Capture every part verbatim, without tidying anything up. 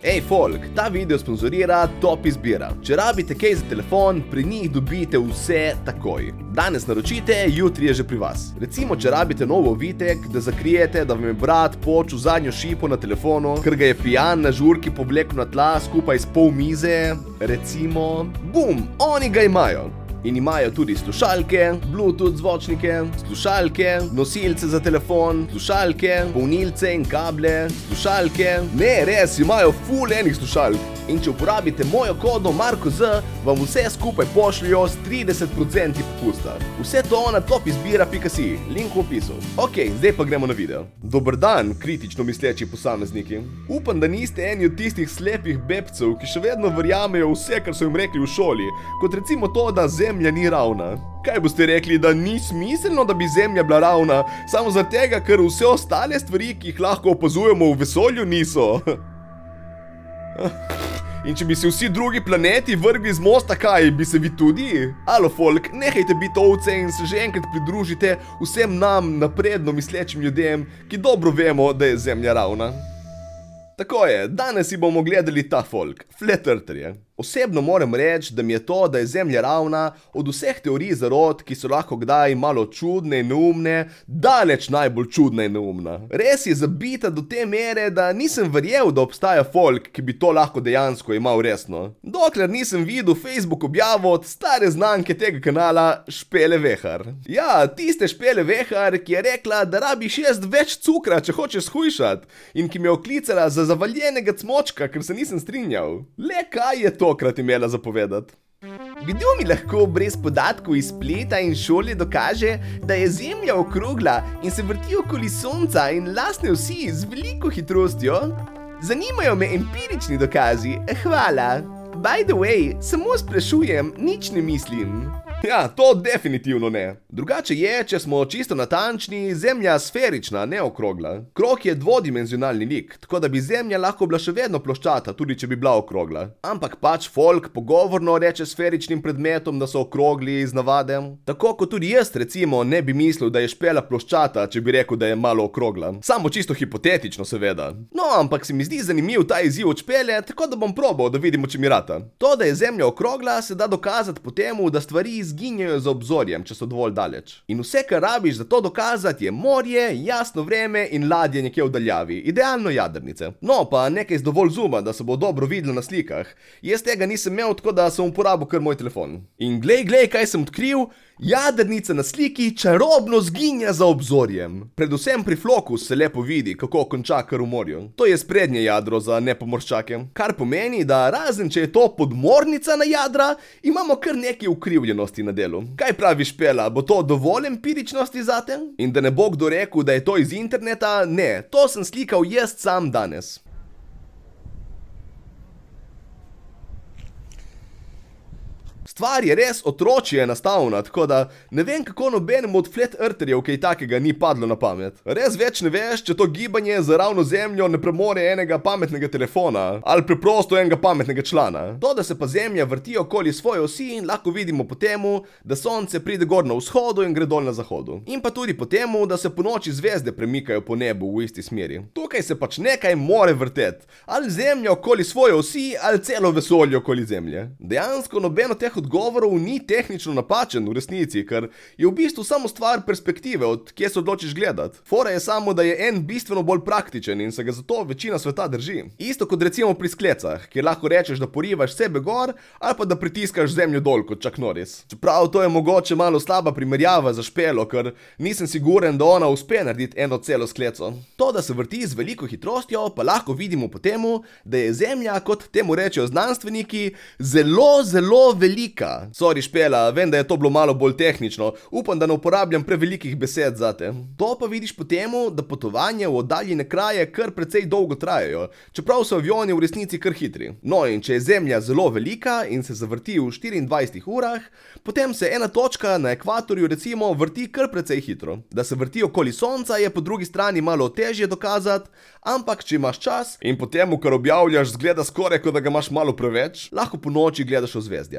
Ej, folk, ta video sponzorira Top izbira. Če rabite kaj za telefon, pri njih dobite vse takoj. Danes naročite, jutri je že pri vas. Recimo, če rabite nov ovitek, da zakrijete, da vam je brat počel zadnjo šipo na telefonu, ker ga je pijan na žurki povlekel na tla skupaj s pol mize, recimo, bum, oni ga imajo. In imajo tudi slušalke, bluetooth zvočnike, slušalke, nosilce za telefon, slušalke, polnilce in kable, slušalke. Ne, res, imajo ful enih slušalk. In če uporabite mojo kodo Marko Z, vam vse skupaj pošljajo s trideset procentov popusta. Vse to na top izbira pika si, link v opisu. Ok, zdaj pa gremo na video. Dober dan, kritično misleči posamezniki. Upam, da niste eni od tistih slepih bebcev, ki še vedno verjamejo vse, kar so jim rekli v šoli, kot recimo to, da Zemlja ni ravna. Kaj boste rekli, da ni smiselno, da bi Zemlja bila ravna, samo zaradi tega, ker vse ostale stvari, ki jih lahko opazujemo v vesolju, niso? In če bi se vsi drugi planeti vrgli z mosta, kaj, bi se vi tudi? Alo, folk, nehajte biti ovce in se že enkrat pridružite vsem nam napredno mislečim ljudem, ki dobro vemo, da je Zemlja ravna. Tako je, danes si bomo gledali ta folk, Flat Eartherje. Osebno moram reči, da mi je to, da je Zemlja ravna, od vseh teorij zarot, ki so lahko kdaj malo čudne in neumne, daleč najbolj čudna in neumna. Res je zabita do te mere, da nisem verjel, da obstaja folk, ki bi to lahko dejansko imel resno. Dokler nisem videl Facebook objavo od stare znanke tega kanala Špele Vehar. Ja, tiste Špele Vehar, ki je rekla, da rabiš jesti več cukra, če hočeš shujšati, in ki me je oklicala za zavaljenega cmočka, ker se nisem strinjal. Le kaj je to? Tokrat imela zapovedati. Kdo mi lahko brez podatkov iz spleta in šole dokaže, da je Zemlja okrogla in se vrti okoli Sonca in lastne osi z veliko hitrostjo? Zanimajo me empirični dokazi, hvala. By the way, samo sprašujem, nič ne mislim. Ja, to definitivno ne. Drugače je, če smo čisto natančni, Zemlja sferična, ne okrogla. Krog je dvodimenzionalni lik, tako da bi Zemlja lahko bila še vedno ploščata, tudi če bi bila okrogla. Ampak pač folk pogovorno reče sferičnim predmetom, da so okrogli iz navade. Tako kot tudi jaz, recimo, ne bi mislil, da je Špela ploščata, če bi rekel, da je malo okrogla. Samo čisto hipotetično, seveda. No, ampak se mi zdi zanimiv ta izziv od Špele, tako da bom probal, da vidimo, če mi rata. To, da je Zemlja okrogla, se da dokazati po temu, da stvari zginjajo za obzorjem, če so dovolj daleč. In vse, kar rabiš za to dokazati, je morje, jasno vreme in ladje nekje v daljavi, idealno jadrnice. No, pa nekaj z dovolj zuma, da se bo dobro videlo na slikah. Jaz tega nisem imel, tako da sem uporabil kar moj telefon. In glej, glej, kaj sem odkril, jadrnica na sliki čarobno zginja za obzorjem. Predvsem pri Flokus se lepo vidi, kako konča kar v morju. To je sprednje jadro za nepomorščake. Kar pomeni, da razen če je to podmornica na jadra, imamo kar nekaj ukrivljenosti na delu. Kaj pravi Špela, bo to dovolj empiričnosti zate? In da ne bo kdo rekel, da je to iz interneta, ne, to sem slikal jaz sam danes. Stvar je res otročje enostavna, tako da ne vem, kako nobenemu od Flat Eartherjev kaj takega ni padlo na pamet. Res več ne veš, če to gibanje za ravno Zemljo ne premore enega pametnega telefona ali preprosto enega pametnega člana. To, da se pa Zemlja vrti okoli svoje osi, lahko vidimo po temu, da Sonce pride gor na vzhodu in gre dol na zahodu. In pa tudi po temu, da se po noči zvezde premikajo po nebu v isti smeri. Tukaj se pač nekaj more vrteti. Ali Zemlja okoli svoje osi, ali celo vesolje okoli Zemlje. Dejansko nobeno teh odgovorov ni tehnično napačen v resnici, ker je v bistvu samo stvar perspektive, od kje se odločiš gledati. Fora je samo, da je en bistveno bolj praktičen in se ga zato večina sveta drži. Isto kot recimo pri sklecah, kjer lahko rečeš, da porivaš sebe gor, ali pa da pritiskaš Zemljo dol kot Chuck Norris. Čeprav to je mogoče malo slaba primerjava za Špelo, ker nisem siguren, da ona uspe narediti eno celo skleco. To, da se vrti z veliko hitrostjo, pa lahko vidimo po temu, da je Zemlja, kot temu rečejo znanstveniki, zelo, zelo velika. Sorry Špela, vem, da je to bilo malo bolj tehnično, upam, da ne uporabljam prevelikih besed zate. To pa vidiš po temu, da potovanje v oddaljene kraje kar precej dolgo trajajo, čeprav so avioni v resnici kar hitri. No, in če je Zemlja zelo velika in se zavrti v štiriindvajsetih urah, potem se ena točka na ekvatorju recimo vrti kar precej hitro. Da se vrti okoli Sonca je po drugi strani malo težje dokazati, ampak če imaš čas in po temu, kar objavljaš, zgleda skoraj, kot da ga imaš malo preveč, lahko po noči gledaš ozvezdja. Um,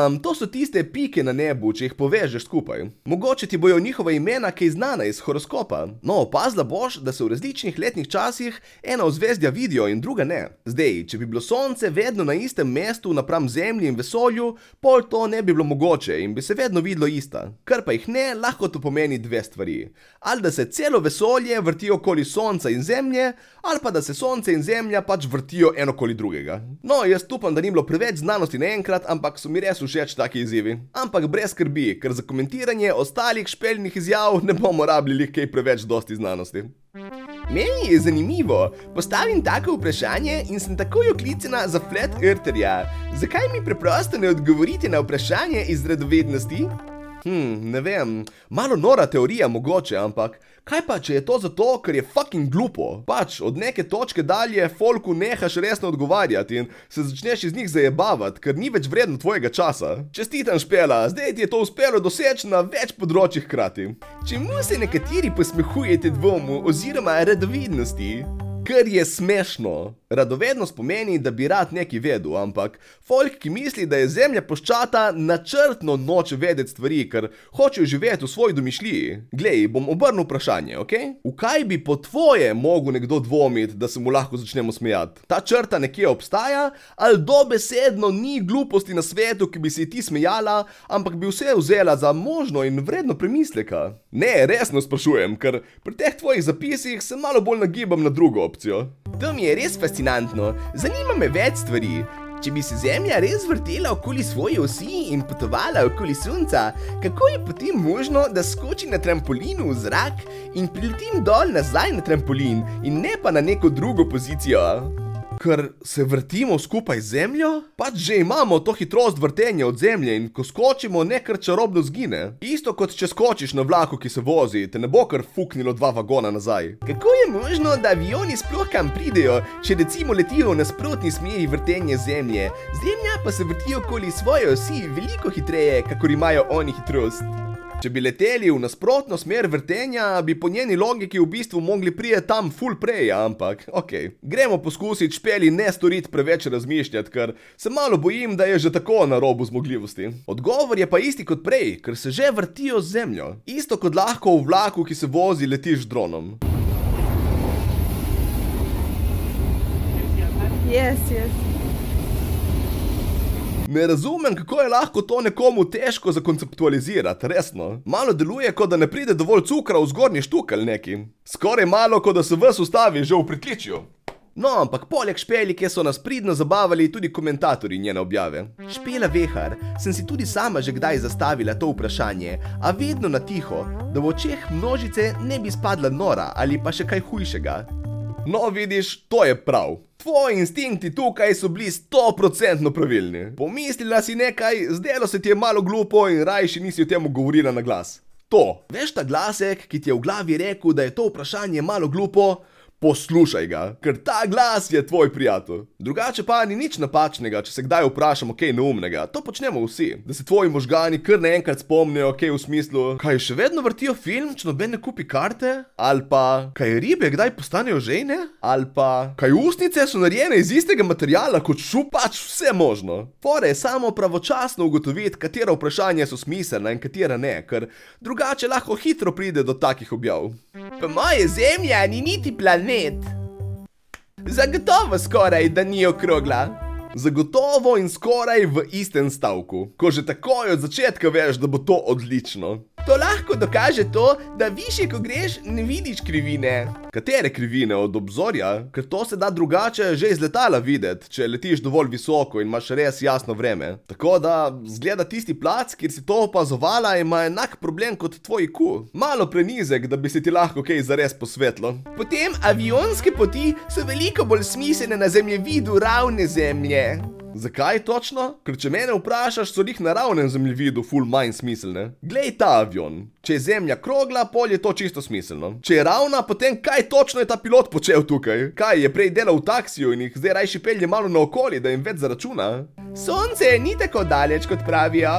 Um, to so tiste pike na nebu, če jih povežeš skupaj. Mogoče ti bojo njihova imena kaj znana iz horoskopa. No, opazila boš, da se v različnih letnih časih ena ozvezdja vidijo in druga ne. Zdaj, če bi bilo sonce vedno na istem mestu napram zemlji in vesolju, pol to ne bi bilo mogoče in bi se vedno videlo ista. Kar pa jih ne, lahko to pomeni dve stvari. Ali da se celo vesolje vrti okoli sonca in zemlje, ali pa da se sonce in zemlja pač vrtijo eno okoli drugega. No, jaz upam, da ni bilo preveč znanosti naenkrat, ampak so mi res všeč taki izzivi. Ampak brez skrbi, ker za komentiranje ostalih špeljnih izjav ne bomo rabili kaj preveč dosti znanosti. Meni je zanimivo, postavim tako vprašanje in sem takoj oklicana za Flat Eartherja. Zakaj mi preprosto ne odgovorite na vprašanje iz radovednosti? Hm, ne vem, malo nora teorija mogoče, ampak kaj pa, če je to zato, ker je fucking glupo? Pač, od neke točke dalje folku nehaš resno odgovarjati in se začneš iz njih zajebavati, ker ni več vredno tvojega časa. Čestitam, Špela, zdaj ti je to uspelo doseči na več področjih hkrati. Čemu se nekateri posmehujete dvomu oziroma radovednosti? Ker je smešno. Radovednost pomeni, da bi rad nekaj vedel, ampak folk, ki misli, da je zemlja ploščata, načrtno noče vedeti stvari, ker hočejo živeti v svoji domišljiji. Glej, bom obrnil vprašanje, ok? V kaj bi po tvoje mogel nekdo dvomiti, da se mu lahko začnemo smejati? Ta črta nekje obstaja, ali dobesedno ni gluposti na svetu, ki bi se ti smejala, ampak bi vse vzela za možno in vredno premisleka? Ne, resno sprašujem, ker pri teh tvojih zapisih se malo bolj nagibam na drugo opcijo. To mi je res fascinantno. Zanima me več stvari. Če bi se Zemlja res vrtela okoli svoje osi in potovala okoli Sonca, kako je potem možno, da skoči na trampolinu v zrak in priletim dol nazaj na trampolin in ne pa na neko drugo pozicijo? Ker se vrtimo skupaj z Zemljo? Pač že imamo to hitrost vrtenja od Zemlje in ko skočimo, ne kar čarobno zgine. Isto kot če skočiš na vlaku, ki se vozi, te ne bo kar fuknilo dva vagona nazaj. Kako je možno, da avioni sploh kam pridejo, če recimo letijo v nasprotni smeri vrtenja Zemlje? Zemlja pa se vrti okoli svoje osi veliko hitreje, kakor imajo oni hitrost. Če bi leteli v nasprotno smer vrtenja, bi po njeni logiki v bistvu mogli prije tam ful prej, ampak okej. Gremo poskusiti Špeli ne storiti preveč razmišljati, ker se malo bojim, da je že tako na robu zmogljivosti. Odgovor je pa isti kot prej, ker se že vrtijo z Zemljo. Isto kot lahko v vlaku, ki se vozi, letiš z dronom. Yes, yes. Ne razumem, kako je lahko to nekomu težko zakonceptualizirati, resno. Malo deluje, kot da ne pride dovolj cukra v zgornji štuk ali neki. Skoraj malo, kot da se ves ustavi že v pritličju. No, ampak poleg Špelike so nas pridno zabavali tudi komentatorji njene objave. Špela Vehar, sem si tudi sama že kdaj zastavila to vprašanje, a vedno na tiho, da v očeh množice ne bi spadla nora ali pa še kaj hujšega. No, vidiš, to je prav. Tvoji instinkti tukaj so bili stoprocentno pravilni. Pomislila si nekaj, zdelo se ti je malo glupo in rajši nisi o temu govorila na glas. To. Veš ta glasek, ki ti je v glavi rekel, da je to vprašanje malo glupo? Poslušaj ga, ker ta glas je tvoj prijatelj. Drugače pa ni nič napačnega, če se kdaj vprašamo kaj neumnega. To počnemo vsi. Da se tvoji možgani kar naenkrat spomnijo kaj v smislu, kaj še vedno vrtijo film, če noben ne kupi karte? Ali pa, kaj ribe kdaj postanejo žejne? Ali pa, kaj ustnice so narejene iz istega materiala kot šup? Pač vse možno. Fora je samo pravočasno ugotoviti, katera vprašanja so smiselna in katera ne, ker drugače lahko hitro pride do takih objav. Pa moja Zemlja ni niti planet. Zagotovo skoraj, da ni okrogla. Zagotovo in skoraj v istem stavku. Ko že takoj od začetka veš, da bo to odlično. To lahko dokaže to, da višje, ko greš, ne vidiš krivine. Katere krivine? Od obzorja? Ker to se da drugače že iz letala videti, če letiš dovolj visoko in imaš res jasno vreme. Tako da, zgleda tisti plac, kjer si to opazovala, ima enak problem kot tvoj I Q. Malo prenizek, da bi se ti lahko kaj zares posvetlo. Potem avionske poti so veliko bolj smiselne na zemljevidu ravne Zemlje. Zakaj točno? Ker če mene vprašaš, so jih na ravnem zemljevidu ful manj smiselne. Glej ta avion. Če je Zemlja krogla, pol je to čisto smiselno. Če je ravna, potem kaj točno je ta pilot počel tukaj? Kaj, je prej delal v taksiju in jih zdaj rajši pelje malo naokoli, da jim več zaračuna? Sonce ni tako daleč, kot pravijo.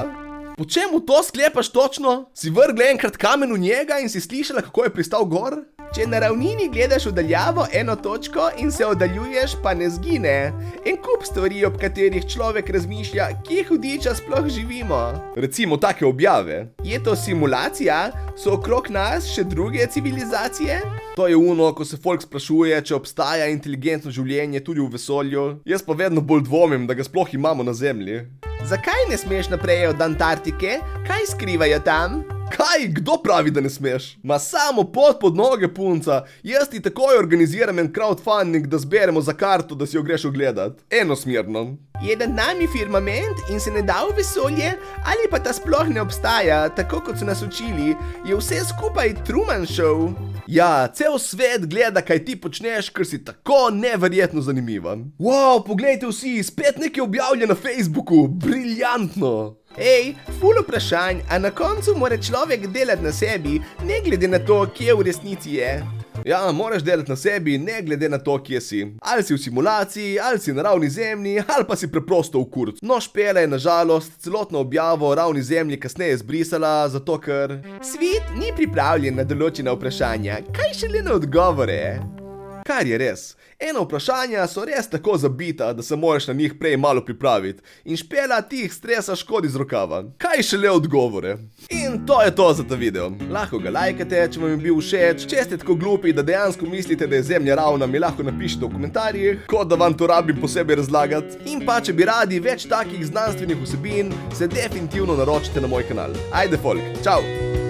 Po čemu to sklepaš točno? Si vrgla enkrat kamen v njega in si slišala, kako je pristal gor? Če na ravnini gledaš v daljavo eno točko in se oddaljuješ, pa ne zgine. En kup stvari, ob katerih človek razmišlja, kje hudiča sploh živimo. Recimo take objave. Je to simulacija? So okrog nas še druge civilizacije? To je uno, ko se folk sprašuje, če obstaja inteligentno življenje tudi v vesolju. Jaz pa vedno bolj dvomim, da ga sploh imamo na Zemlji. Zakaj ne smeš naprej od Antarktike? Kaj skrivajo tam? Kaj? Kdo pravi, da ne smeš? Ma samo pot pod noge, punca. Jaz ti takoj organiziram en crowdfunding, da zberemo za karto, da si jo greš ogledat. Enosmerno. Je nad nami firmament in se ne da v vesolje? Ali pa ta sploh ne obstaja, tako kot so nas učili? Je vse skupaj Truman Show? Ja, cel svet gleda, kaj ti počneš, ker si tako neverjetno zanimiva. Wow, poglejte vsi, spet nekaj objavlja na Facebooku. Briljantno. Ej, ful vprašanj, a na koncu mora človek delati na sebi, ne glede na to, kje v resnici je. Ja, moraš delati na sebi, ne glede na to, kje si. Ali si v simulaciji, ali si na ravni zemlji, ali pa si preprosto v kurc. No, Špela je na žalost celotno objavo o ravni zemlji kasneje zbrisala, zato ker svet ni pripravljen na določena vprašanja, kaj šele na odgovore. Kar je res. Eno vprašanja so res tako zabita, da se moraš na njih prej malo pripraviti. In Špela ti jih stresa škodi z rokava. Kaj šele odgovore? In to je to za ta video. Lahko ga lajkate, če vam je bil všeč. Če ste tako glupi, da dejansko mislite, da je Zemlja ravna, mi lahko napišite v komentarjih, kot da vam to rabim posebej razlagati. In pa, če bi radi več takih znanstvenih vsebin, se definitivno naročite na moj kanal. Ajde folk, čau!